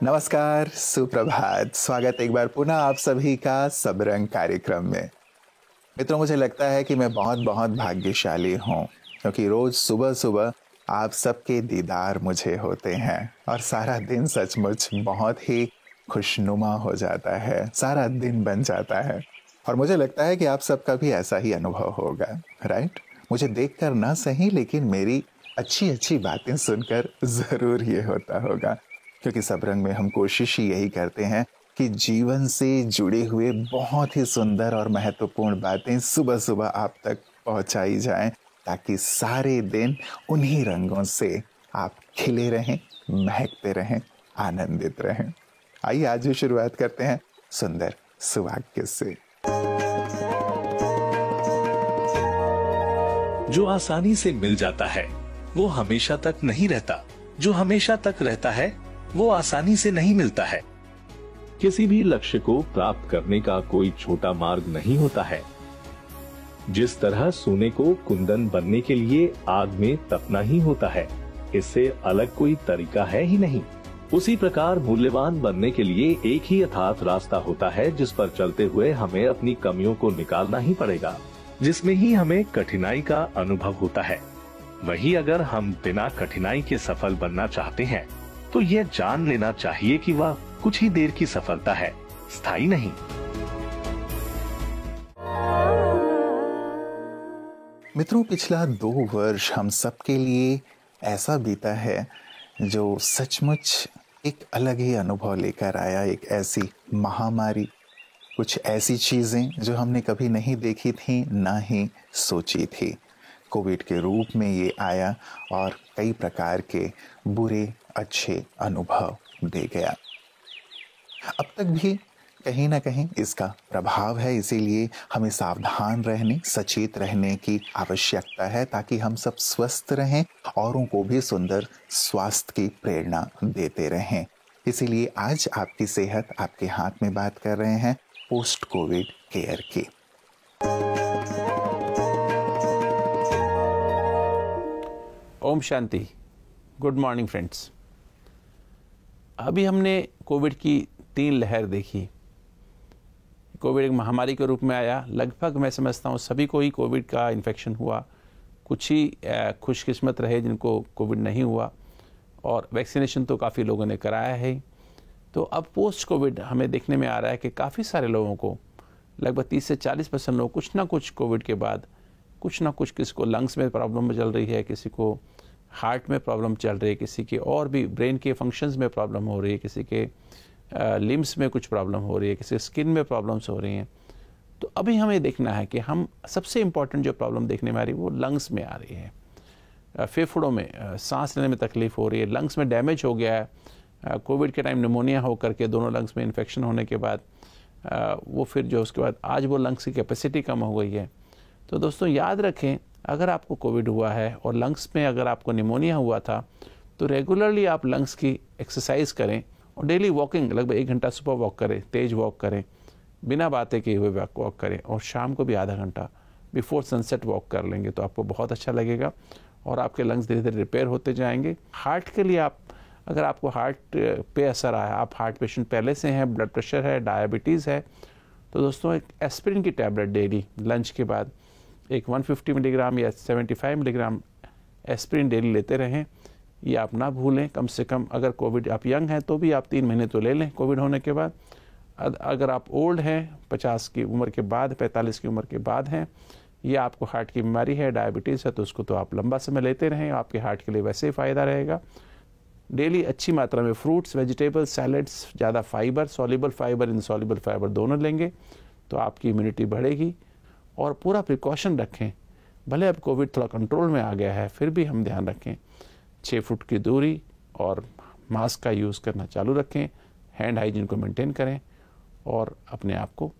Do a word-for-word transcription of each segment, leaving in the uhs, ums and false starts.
नमस्कार, सुप्रभात। स्वागत एक बार पुनः आप सभी का सब रंग कार्यक्रम में। मित्रों, मुझे लगता है कि मैं बहुत बहुत भाग्यशाली हूँ क्योंकि रोज सुबह सुबह आप सबके दीदार मुझे होते हैं और सारा दिन सचमुच बहुत ही खुशनुमा हो जाता है, सारा दिन बन जाता है। और मुझे लगता है कि आप सबका भी ऐसा ही अनुभव होगा, राइट? मुझे देखकर ना सही, लेकिन मेरी अच्छी अच्छी बातें सुनकर ज़रूर ये होता होगा, क्योंकि सब रंग में हम कोशिश ही यही करते हैं कि जीवन से जुड़े हुए बहुत ही सुंदर और महत्वपूर्ण बातें सुबह सुबह आप तक पहुंचाई जाएं, ताकि सारे दिन उन्हीं रंगों से आप खिले रहें, महकते रहें, आनंदित रहें। आइए आज भी शुरुआत करते हैं सुंदर सुवाक्य से। जो आसानी से मिल जाता है वो हमेशा तक नहीं रहता, जो हमेशा तक रहता है वो आसानी से नहीं मिलता है। किसी भी लक्ष्य को प्राप्त करने का कोई छोटा मार्ग नहीं होता है। जिस तरह सोने को कुंदन बनने के लिए आग में तपना ही होता है, इससे अलग कोई तरीका है ही नहीं। उसी प्रकार मूल्यवान बनने के लिए एक ही यथार्थ रास्ता होता है, जिस पर चलते हुए हमें अपनी कमियों को निकालना ही पड़ेगा, जिसमें ही हमें कठिनाई का अनुभव होता है। वहीं अगर हम बिना कठिनाई के सफल बनना चाहते हैं तो यह जान लेना चाहिए कि वह कुछ ही देर की सफलता है, स्थायी नहीं। मित्रों, पिछला दो वर्ष हम सबके लिए ऐसा बीता है जो सचमुच एक अलग ही अनुभव लेकर आया। एक ऐसी महामारी, कुछ ऐसी चीजें जो हमने कभी नहीं देखी थी, ना ही सोची थी। कोविड के रूप में ये आया और कई प्रकार के बुरे अच्छे अनुभव दे गया। अब तक भी कहीं ना कहीं इसका प्रभाव है, इसीलिए हमें सावधान रहने, सचेत रहने की आवश्यकता है, ताकि हम सब स्वस्थ रहें, औरों को भी सुंदर स्वास्थ्य की प्रेरणा देते रहें। इसीलिए आज आपकी सेहत आपके हाथ में बात कर रहे हैं पोस्ट कोविड केयर की। ओम शांति। Good morning friends. अभी हमने कोविड की तीन लहर देखी। कोविड एक महामारी के रूप में आया। लगभग मैं समझता हूँ सभी को ही कोविड का इन्फेक्शन हुआ। कुछ ही खुशकिस्मत रहे जिनको कोविड नहीं हुआ, और वैक्सीनेशन तो काफ़ी लोगों ने कराया है। तो अब पोस्ट कोविड हमें देखने में आ रहा है कि काफ़ी सारे लोगों को, लगभग तीस से चालीस परसेंट लोग कुछ ना कुछ कोविड के बाद कुछ ना कुछ, किसी को लंग्स में प्रॉब्लम चल रही है, किसी को हार्ट में प्रॉब्लम चल रही है, किसी के और भी ब्रेन के फंक्शंस में प्रॉब्लम हो रही है, किसी के लिम्स में कुछ प्रॉब्लम हो रही है, किसी स्किन में प्रॉब्लम्स हो रही हैं। तो अभी हमें देखना है कि हम सबसे इम्पॉर्टेंट जो प्रॉब्लम देखने में आ रही है वो लंग्स में आ रही है। फेफड़ों में सांस लेने में तकलीफ हो रही है, लंग्स में डैमेज हो गया है। कोविड के टाइम निमोनिया होकर के दोनों लंग्स में इन्फेक्शन होने के बाद वो फिर जो उसके बाद आज वो लंग्स की कैपेसिटी कम हो गई है। तो दोस्तों याद रखें, अगर आपको कोविड हुआ है और लंग्स में अगर आपको निमोनिया हुआ था, तो रेगुलरली आप लंग्स की एक्सरसाइज करें और डेली वॉकिंग, लगभग एक घंटा सुबह वॉक करें, तेज वॉक करें, बिना बातें किए हुए वॉक करें, और शाम को भी आधा घंटा बिफोर सनसेट वॉक कर लेंगे तो आपको बहुत अच्छा लगेगा और आपके लंग्स धीरे धीरे रिपेयर होते जाएंगे। हार्ट के लिए आप, अगर आपको हार्ट पे असर आया, आप हार्ट पेशेंट पहले से हैं, ब्लड प्रेशर है, डायबिटीज़ है, तो दोस्तों एक एस्पिरिन की टैबलेट डेली लंच के बाद एक एक सौ पचास मिलीग्राम या पचहत्तर मिलीग्राम एस्पिरिन डेली लेते रहें। ये आप ना भूलें। कम से कम अगर कोविड, आप यंग हैं तो भी आप तीन महीने तो ले लें कोविड होने के बाद। अगर आप ओल्ड हैं, पचास की उम्र के बाद, पैंतालीस की उम्र के बाद हैं, या आपको हार्ट की बीमारी है, डायबिटीज़ है, तो उसको तो आप लंबा समय लेते रहें, आपके हार्ट के लिए वैसे ही फ़ायदा रहेगा। डेली अच्छी मात्रा में फ्रूट्स, वेजिटेबल्स, सैलड्स, ज़्यादा fibre, soluble fibre, insoluble fibre दोनों लेंगे तो आपकी इम्यूनिटी बढ़ेगी। और पूरा प्रिकॉशन रखें। भले अब कोविड थोड़ा कंट्रोल में आ गया है, फिर भी हम ध्यान रखें, छः फुट की दूरी और मास्क का यूज़ करना चालू रखें, हैंड हाइजीन को मेंटेन करें और अपने आप को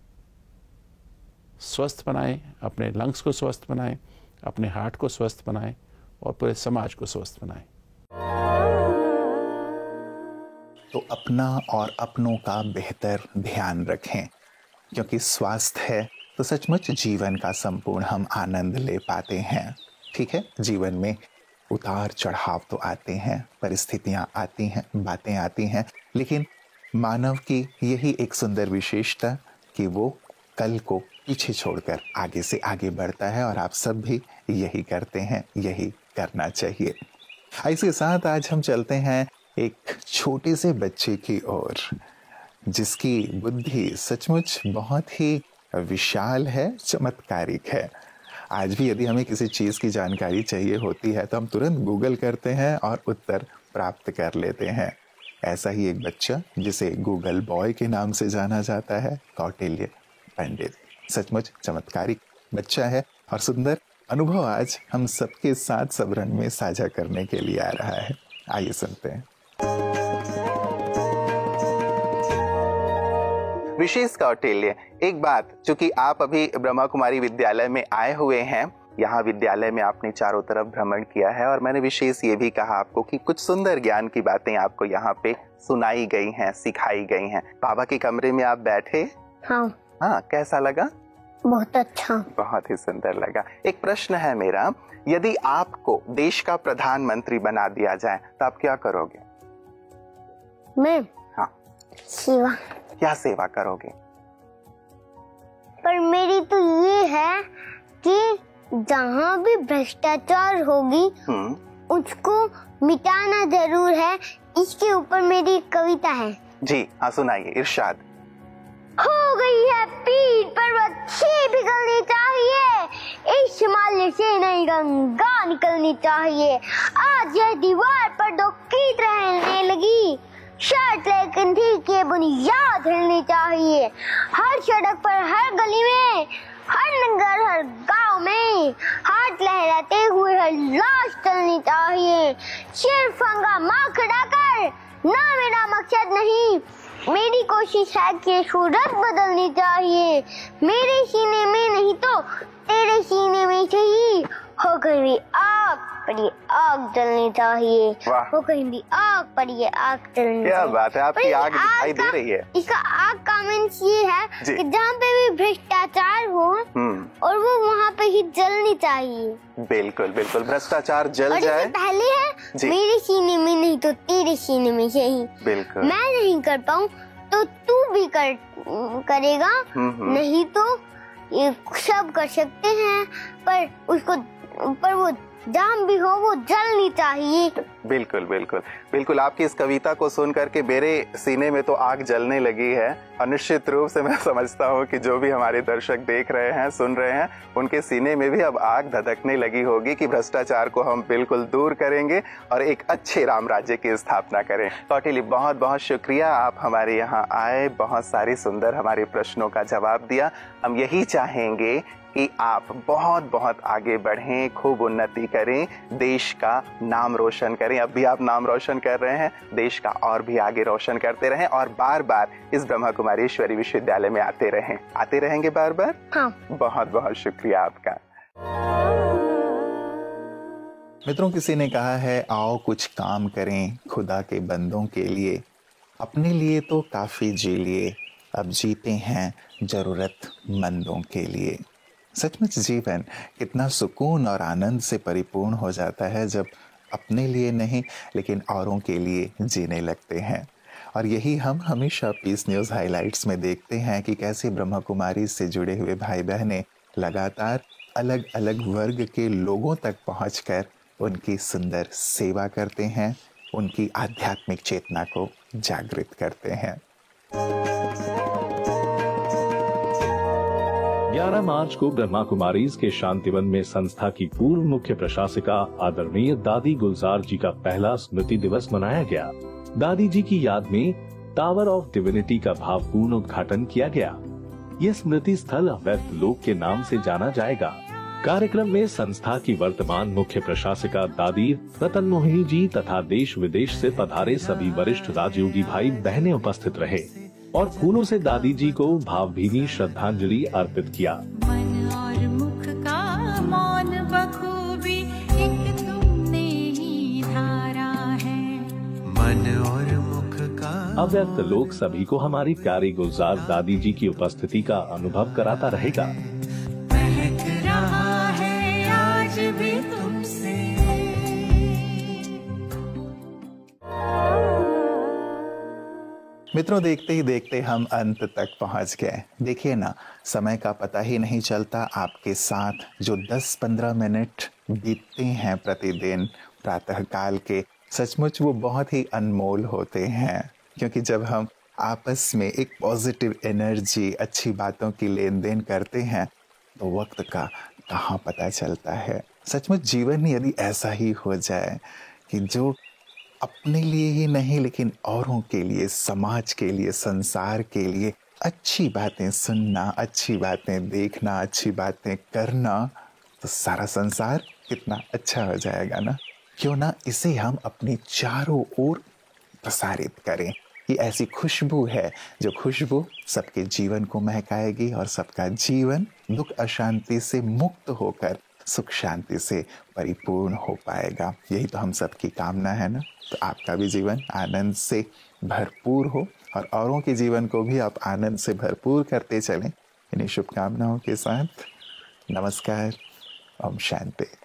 स्वस्थ बनाएं, अपने लंग्स को स्वस्थ बनाएं, अपने हार्ट को स्वस्थ बनाएं और पूरे समाज को स्वस्थ बनाएं। तो अपना और अपनों का बेहतर ध्यान रखें, क्योंकि स्वास्थ्य है तो सचमुच जीवन का संपूर्ण हम आनंद ले पाते हैं। ठीक है, जीवन में उतार चढ़ाव तो आते हैं, परिस्थितियां आती हैं, बातें आती हैं, लेकिन मानव की यही एक सुंदर विशेषता कि वो कल को पीछे छोड़कर आगे से आगे बढ़ता है, और आप सब भी यही करते हैं, यही करना चाहिए। इसी साथ आज हम चलते हैं एक छोटे से बच्चे की ओर, जिसकी बुद्धि सचमुच बहुत ही विशाल है, चमत्कारिक है। आज भी यदि हमें किसी चीज़ की जानकारी चाहिए होती है तो हम तुरंत गूगल करते हैं और उत्तर प्राप्त कर लेते हैं। ऐसा ही एक बच्चा जिसे गूगल बॉय के नाम से जाना जाता है, कौटिल्य पंडित, सचमुच चमत्कारिक बच्चा है और सुंदर अनुभव आज हम सबके साथ सबरंग में साझा करने के लिए आ रहा है। आइए सुनते हैं। विशेष कौटिल्य, एक बात, चूंकि आप अभी ब्रह्मा कुमारी विद्यालय में आए हुए हैं, यहाँ विद्यालय में आपने चारों तरफ भ्रमण किया है और मैंने विशेष ये भी कहा आपको कि कुछ सुंदर ज्ञान की बातें आपको यहाँ पे सुनाई गई हैं, सिखाई गई हैं। बाबा के कमरे में आप बैठे? हाँ। हाँ, कैसा लगा? बहुत अच्छा, बहुत ही सुंदर लगा। एक प्रश्न है मेरा, यदि आपको देश का प्रधानमंत्री बना दिया जाए तो आप क्या करोगे? मैं? हाँ। सेवा। क्या सेवा करोगे? पर मेरी तो ये है कि जहाँ भी भ्रष्टाचार होगी उसको मिटाना जरूर है। इसके ऊपर मेरी कविता है। जी हाँ, सुनाइए, इरशाद। हो गई है पीठ पर्वत से पिघलनी चाहिए, इस हिमालय से नई गंगा निकलनी चाहिए। आज यह दीवार पर दो कीट रहने लगी, शर्त लेकिन ठीक ये बुनियाद हिलनी चाहिए। हर सड़क पर, हर गली में, हर नगर, हर गांव में हाथ लहराते हुए हर लाश चलनी चाहिए। सिर्फ हंगामा खड़ा कर ना मेरा मकसद नहीं, मेरी कोशिश है कि सूरत बदलनी चाहिए। मेरे सीने में नहीं तो तेरे सीने में सही, हो कहीं भी आग पर ये आग जलनी चाहिए, हो कहीं भी आग पर ये आग जलनी चाहिए। क्या बात है, आपकी आग दिखाई दे रही है। इसका आग का मीन्स ये है कि जहाँ पे भी भ्रष्टाचार हो और वो वहाँ पे ही जलनी चाहिए। बिल्कुल बिल्कुल, भ्रष्टाचार जल जाए। पहले है मेरे सीने में नहीं तो तेरे सीने में सही। बिल्कुल, मैं नहीं कर पाऊँ तो तू भी कर करेगा, नहीं तो ये सब कर सकते हैं, पर उसको पर वो जहाँ भी हो वो जलनी चाहिए। बिल्कुल बिल्कुल बिल्कुल, आपकी इस कविता को सुन करके मेरे सीने में तो आग जलने लगी है, और निश्चित रूप से मैं समझता हूँ कि जो भी हमारे दर्शक देख रहे हैं, सुन रहे हैं, उनके सीने में भी अब आग धधकने लगी होगी कि भ्रष्टाचार को हम बिल्कुल दूर करेंगे और एक अच्छे राम राज्य की स्थापना करें। कौटिल्य, बहुत बहुत शुक्रिया, आप हमारे यहाँ आए, बहुत सारे सुंदर हमारे प्रश्नों का जवाब दिया। हम यही चाहेंगे कि आप बहुत बहुत आगे बढ़ें, खूब उन्नति करें, देश का नाम रोशन करें। अब भी आप नाम रोशन कर रहे हैं, देश का और भी आगे रोशन करते रहें और बार बार इस ब्रह्मा कुमारी विश्वविद्यालय में आते रहें। आते रहेंगे बार बार? हाँ। बहुत बहुत शुक्रिया आपका। मित्रों, किसी ने कहा है, आओ कुछ काम करें खुदा के बंदों के लिए, अपने लिए तो काफी जी लिए, अब जीते हैं जरूरतमंदों के लिए। सचमुच जीवन कितना सुकून और आनंद से परिपूर्ण हो जाता है जब अपने लिए नहीं लेकिन औरों के लिए जीने लगते हैं। और यही हम हमेशा पीस न्यूज़ हाइलाइट्स में देखते हैं कि कैसे ब्रह्मा कुमारी से जुड़े हुए भाई बहनें लगातार अलग अलग वर्ग के लोगों तक पहुंचकर उनकी सुंदर सेवा करते हैं, उनकी आध्यात्मिक चेतना को जागृत करते हैं। ग्यारह मार्च को ब्रह्मा कुमारीज के शांतिवन में संस्था की पूर्व मुख्य प्रशासिका आदरणीय दादी गुलजार जी का पहला स्मृति दिवस मनाया गया। दादी जी की याद में टावर ऑफ डिविनिटी का भावपूर्ण उद्घाटन किया गया। यह स्मृति स्थल अव्यक्त लोक के नाम से जाना जाएगा। कार्यक्रम में संस्था की वर्तमान मुख्य प्रशासिका दादी रतन मोहिनी जी तथा देश विदेश से पधारे सभी वरिष्ठ राजयोगी भाई बहनें उपस्थित रहे और फूलों से दादी जी को भावभीनी श्रद्धांजलि अर्पित किया। मन और मुख का मौन बखूबी एक तुमने ही धारा है। मन और मुख का अव्यक्त लोक सभी को हमारी प्यारी गुलजार दादी जी की उपस्थिति का अनुभव कराता रहेगा। महक रहा है आज भी तुमसे मित्रों, देखते ही देखते हम अंत तक पहुंच गए। देखिए ना, समय का पता ही नहीं चलता। आपके साथ जो दस पंद्रह मिनट बीतते हैं प्रतिदिन प्रातःकाल के, सचमुच वो बहुत ही अनमोल होते हैं। क्योंकि जब हम आपस में एक पॉजिटिव एनर्जी, अच्छी बातों की लेन देन करते हैं तो वक्त का कहाँ पता चलता है। सचमुच जीवन यदि ऐसा ही हो जाए कि जो अपने लिए ही नहीं लेकिन औरों के लिए, समाज के लिए, संसार के लिए अच्छी बातें सुनना, अच्छी बातें देखना, अच्छी बातें करना, तो सारा संसार कितना अच्छा हो जाएगा ना। क्यों ना इसे हम अपने चारों ओर प्रसारित करें। ये ऐसी खुशबू है जो खुशबू सबके जीवन को महकाएगी और सबका जीवन दुख अशांति से मुक्त होकर सुख शांति से परिपूर्ण हो पाएगा। यही तो हम सबकी कामना है ना। तो आपका भी जीवन आनंद से भरपूर हो और औरों के जीवन को भी आप आनंद से भरपूर करते चलें। इन्हीं शुभकामनाओं के साथ नमस्कार। ओम शांति।